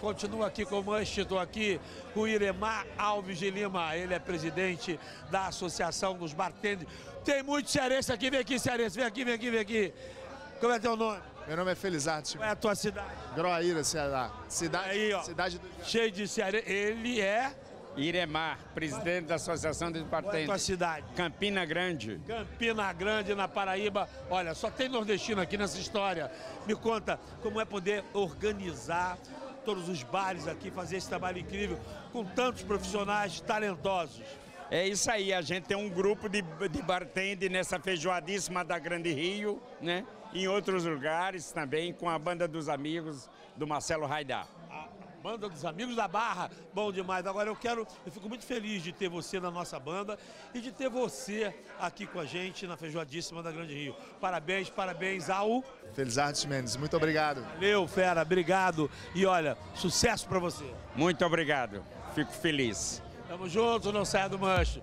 continuo aqui com o Mush, estou aqui com o Iremar Alves de Lima, ele é presidente da Associação dos Bartenders. Tem muito cearense aqui, vem aqui cearense, vem aqui, vem aqui, vem aqui. Como é teu nome? Meu nome é Felizardo. Qual é a tua cidade? Groaíra, Ceará. Cidade, aí, ó, cidade do... cheio de cearense. Ele é... Iremar, presidente da Associação dos Qual é a tua Bartenders. cidade? Campina Grande. Campina Grande, na Paraíba. Olha, só tem nordestino aqui nessa história. Me conta como é poder organizar todos os bares aqui, fazer esse trabalho incrível com tantos profissionais talentosos. É isso aí, a gente tem um grupo de bartender nessa feijoadíssima da Grande Rio, né? Em outros lugares também, com a Banda dos Amigos do Marcelo Raidar. Banda dos Amigos da Barra, bom demais. Agora eu fico muito feliz de ter você na nossa banda e de ter você aqui com a gente na feijoadíssima da Grande Rio. Parabéns, parabéns ao... Felizardo Mendes, muito obrigado. Valeu, fera, obrigado. E olha, sucesso pra você. Muito obrigado, fico feliz. Tamo junto, não saia do mancho.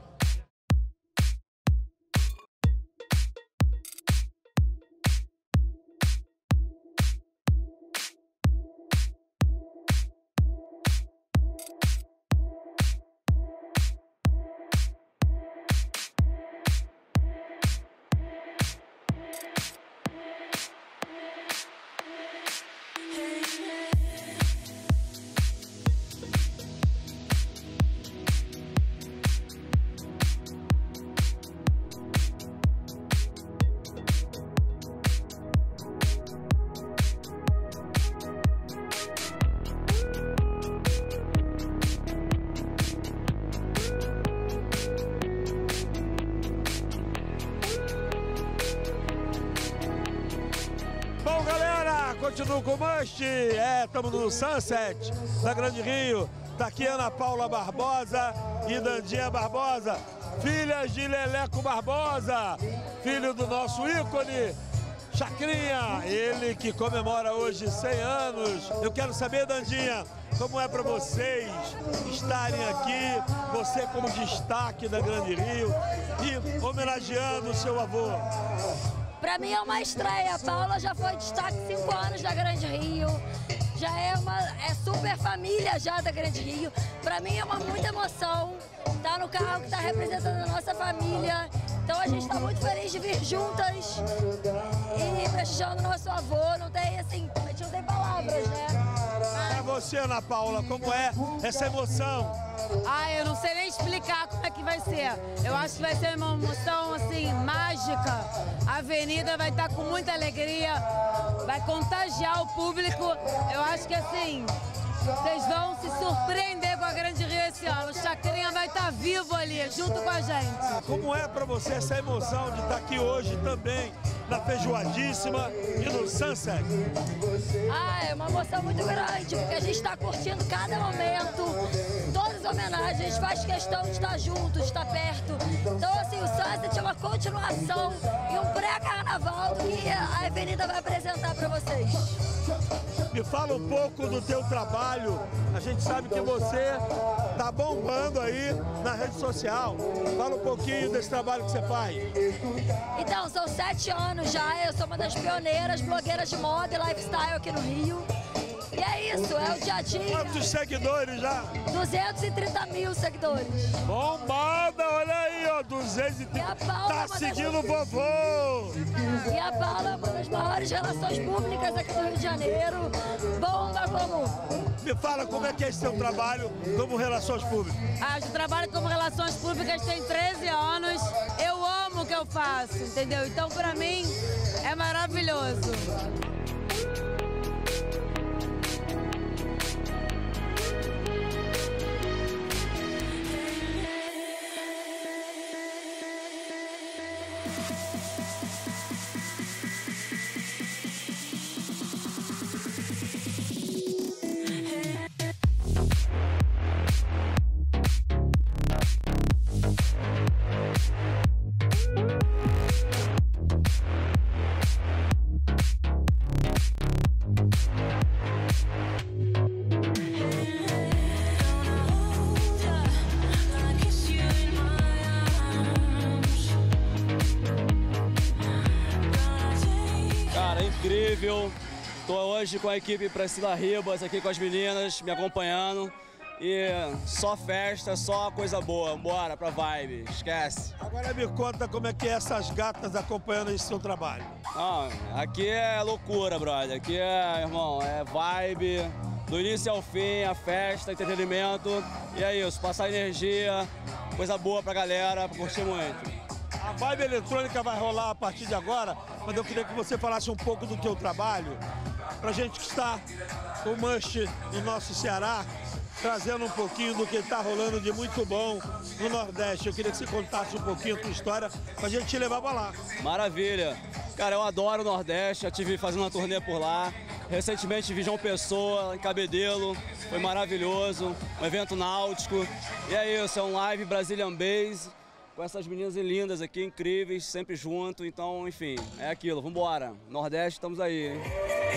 Bom, galera, continuo com o Mush. Estamos no Sunset da Grande Rio. Tá aqui Ana Paula Barbosa e Dandinha Barbosa, filhas de Leleco Barbosa, filho do nosso ícone, Chacrinha, ele que comemora hoje 100 anos. Eu quero saber, Dandinha, como é para vocês estarem aqui, você como destaque da Grande Rio e homenageando o seu avô? Pra mim é uma estreia. A Paula já foi destaque 5 anos da Grande Rio. Já é super família já da Grande Rio. Pra mim é muita emoção estar no carro que está representando a nossa família. Então a gente está muito feliz de vir juntas e prestigiando nosso avô. Não tem assim, a gente não tem palavras, né? Pra você, Ana Paula, como é essa emoção? Eu não sei nem explicar como é que vai ser. Eu acho que vai ser uma emoção, assim, mágica. A avenida vai estar com muita alegria, vai contagiar o público. Eu acho que, assim, vocês vão se surpreender com a Grande Rio esse ano. O Chacrinha vai estar vivo ali, junto com a gente. Como é pra você essa emoção de estar aqui hoje também na feijoadíssima e no Sunset? É uma emoção muito grande, porque a gente está curtindo cada momento, todas as homenagens, a gente faz questão de estar junto, de estar perto. Então, assim, o Sunset é uma continuação e um pré-carnaval do que a Avenida vai apresentar para vocês. Me fala um pouco do teu trabalho. A gente sabe que você tá bombando aí na rede social. Fala um pouquinho desse trabalho que você faz. Então, são 7 anos já. Eu sou uma das pioneiras, blogueiras de moda e lifestyle aqui no Rio. E é isso, é o dia a dia. Quantos seguidores já? 230 mil seguidores. Bombada, olha aí, ó, 230. E a Paula Tá seguindo o vovô. E a Paula é uma das maiores relações públicas aqui do Rio de Janeiro. Bomba como... Me fala como é que é esse seu trabalho como relações públicas. Eu trabalho como relações públicas tem 13 anos. Eu amo o que eu faço, entendeu? Então, pra mim, é maravilhoso. Incrível, Tô hoje com a equipe Priscila Ribas aqui com as meninas, me acompanhando. E só festa, só coisa boa. Bora pra vibe, esquece. Agora me conta como é que é essas gatas acompanhando esse seu trabalho. Não, aqui é loucura, brother. Aqui é, irmão, é vibe, do início ao fim, a festa, entretenimento. E é isso, passar energia, coisa boa pra galera, pra curtir muito. A vibe eletrônica vai rolar a partir de agora, mas eu queria que você falasse um pouco do teu trabalho, pra gente que está com o Must no nosso Ceará, trazendo um pouquinho do que está rolando de muito bom no Nordeste. Eu queria que você contasse um pouquinho a tua história pra gente te levar pra lá. Maravilha. Cara, eu adoro o Nordeste, já estive fazendo uma turnê por lá. Recentemente vi João Pessoa, em Cabedelo, foi maravilhoso, um evento náutico. E é isso, é um live Brazilian Bass, com essas meninas lindas aqui, incríveis, sempre junto. Então, enfim, é aquilo, vambora. Nordeste, estamos aí, hein?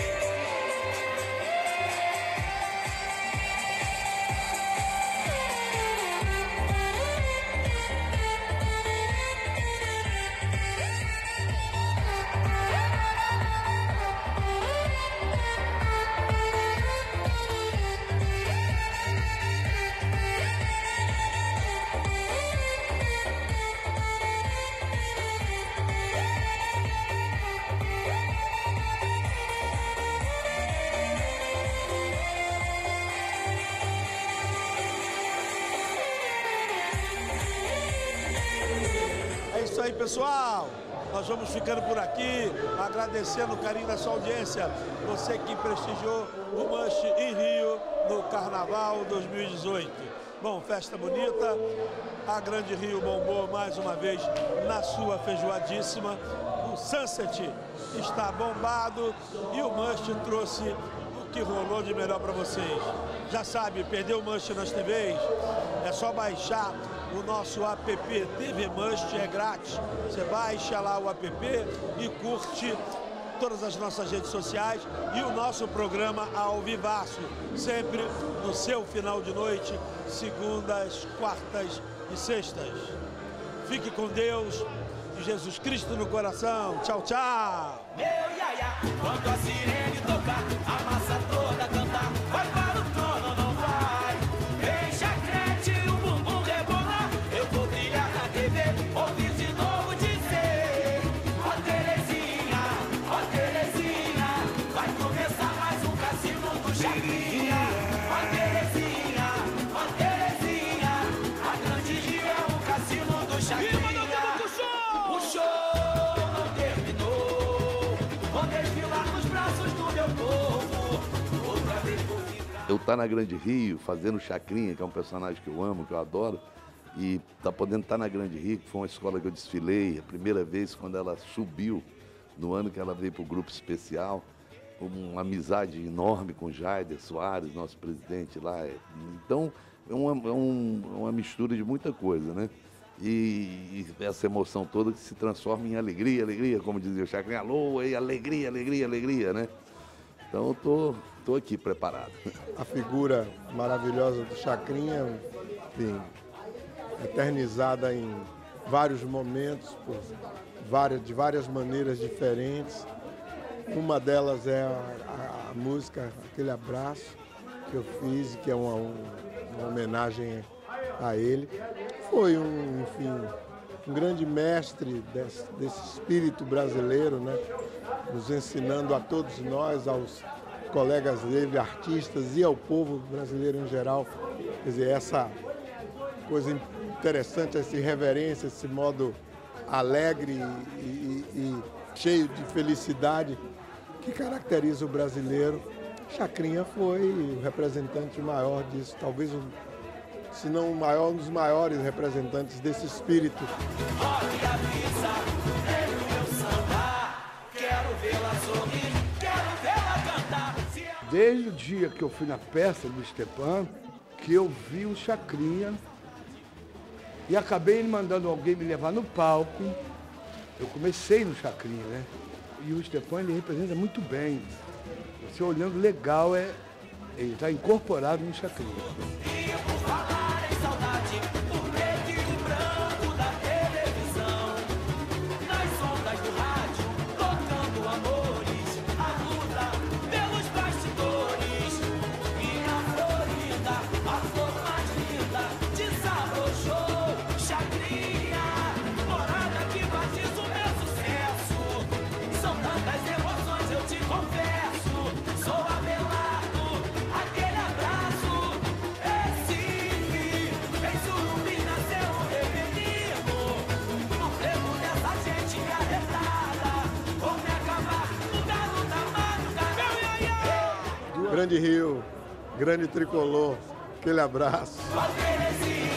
É isso aí, pessoal. Nós vamos ficando por aqui, agradecendo o carinho da sua audiência. Você que prestigiou o Must em Rio no Carnaval 2018. Bom, festa bonita. A Grande Rio bombou mais uma vez na sua feijoadíssima. O Sunset está bombado e o Must trouxe o que rolou de melhor para vocês. Já sabe, perdeu o Must nas TVs? É só baixar o nosso app TV Must, é grátis. Você baixa lá o app e curte todas as nossas redes sociais e o nosso programa ao vivaço, sempre no seu final de noite, segundas, quartas e sextas. Fique com Deus e Jesus Cristo no coração. Tchau, tchau! Meu iaia, quando a sirene tocar, a massa toda cantar, vai para o trono, não vai? Vem chacrete, o bumbum rebolar, eu vou brilhar na TV, ouvir de novo dizer: ó Terezinha, vai começar mais um cassino do Chacrinha. Ó Terezinha, a Grande Rio é o cassino do Chacrinha. O show não terminou, vou desfilar nos braços do meu povo, outra vez vou ficar. Eu estar na Grande Rio, fazendo Chacrinha, que é um personagem que eu amo, que eu adoro, e tá podendo estar na Grande Rio, que foi uma escola que eu desfilei, a primeira vez quando ela subiu, no ano que ela veio para o grupo especial, uma amizade enorme com Jaider Soares, nosso presidente lá. Então, é uma mistura de muita coisa, né? E essa emoção toda que se transforma em alegria, alegria, como dizia o Chacrinha, alô, aí, alegria, alegria, alegria, né? Então, eu tô aqui preparado. A figura maravilhosa do Chacrinha, enfim, eternizada em vários momentos, de várias maneiras diferentes. Uma delas é a música, aquele abraço que eu fiz, que é uma homenagem a ele. Foi um grande mestre desse espírito brasileiro, né? Nos ensinando a todos nós, aos colegas dele, artistas e ao povo brasileiro em geral. Quer dizer, essa coisa interessante, essa irreverência, esse modo alegre e cheio de felicidade que caracteriza o brasileiro. Chacrinha foi o representante maior disso, talvez se não o maior, um dos maiores representantes desse espírito. Olha a brisa, vem o meu samba, quero vê-la sorrir, quero vê-la cantar. Desde o dia que eu fui na peça do Stepan, que eu vi o Chacrinha e acabei ele mandando alguém me levar no palco. Eu comecei no Chacrinha, né? E o Stepan, ele representa muito bem. Você olhando legal, ele está incorporado no Chacrinha. E por falar em saudade, por preto e branco da televisão, nas ondas do rádio, tocando amores, a luta pela Grande Rio, grande tricolor, aquele abraço. Palmeiras e